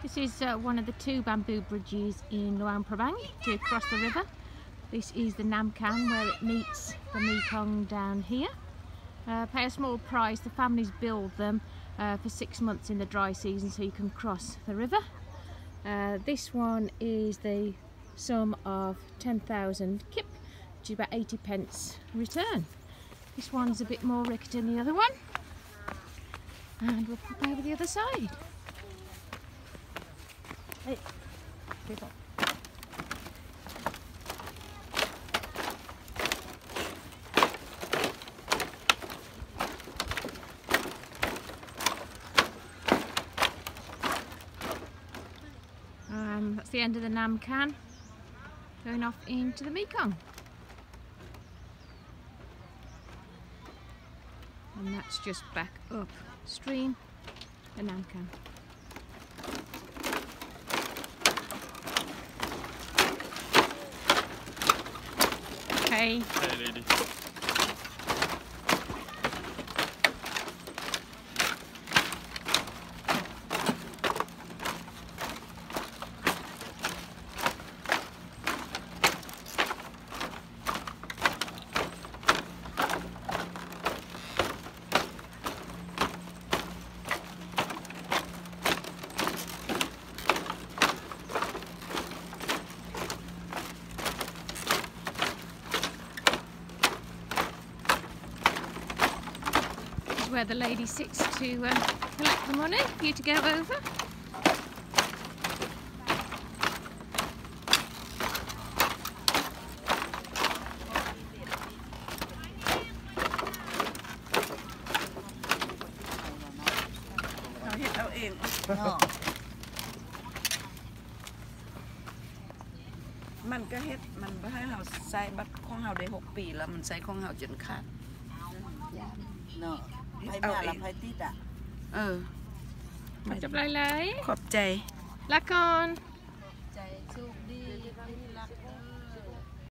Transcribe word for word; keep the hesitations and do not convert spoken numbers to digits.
This is uh, one of the two bamboo bridges in Luang Prabang to cross the river. This is the Nam Can where it meets the Mekong down here. Uh, pay a small price, the families build them uh, for six months in the dry season so you can cross the river. Uh, this one is the sum of ten thousand kip, which is about eighty pence return. This one's a bit more rickety than the other one. And we'll pop over the other side. Hey, people. Um, that's the end of the Nam Can, going off into the Mekong. And that's just back upstream, the Nam Can. Hey. Hey, lady. Where the lady sits to uh, collect the money for you to go over. No. มันก็เฮ็ดมันบ่ให้เฮาใส่บัตรของเฮาได้หกปีแล้วมันใส่ของเฮาจนขาดเนาะไปมาละไปติดอ่ะเออมาจับไหลๆขอบใจละก่อน